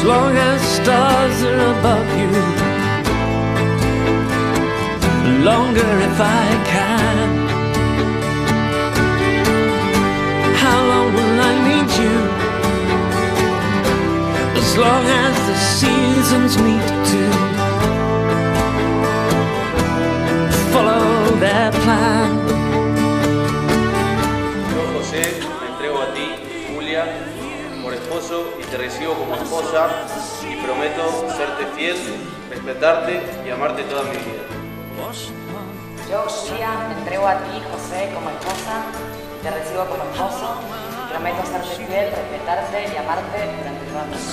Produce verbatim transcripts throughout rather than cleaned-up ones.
as long as stars are above you, longer if I can. How long will I need you? As long as the seasons meet to follow their plan. Yo, José, me entrego a ti, Julia, por esposo y te recibo como esposa y prometo serte fiel, respetarte y amarte toda mi vida. Yo, Julia, me entrego a ti, José, como esposa, te recibo como esposo y prometo serte fiel, respetarte y amarte durante toda mi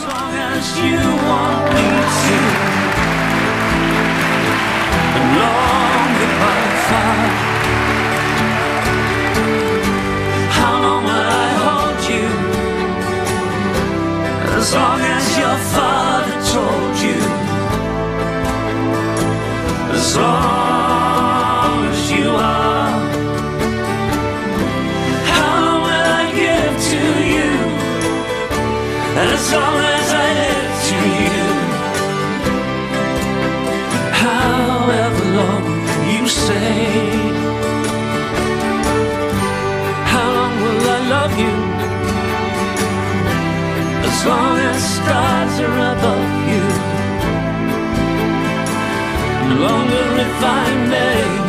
vida. As long as your father told you, as long as you are, how long will I give to you? As long as I live to you, however long you say. How long will I love you? As long as stars are above you, longer if I may.